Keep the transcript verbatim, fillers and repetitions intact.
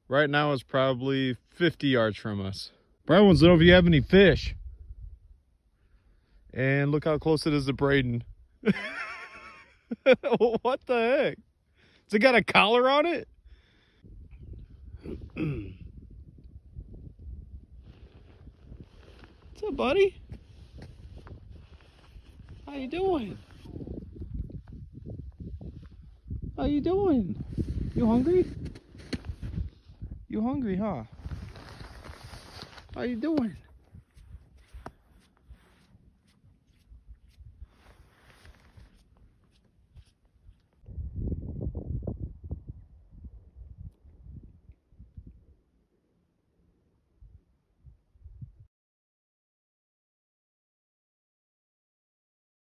Right now it's probably fifty yards from us. Brian wants to know if you have any fish. And look how close it is to Braden. What the heck? Has it got a collar on it? What's up, buddy? How you doing? How you doing? You hungry? You hungry, huh? How you doing?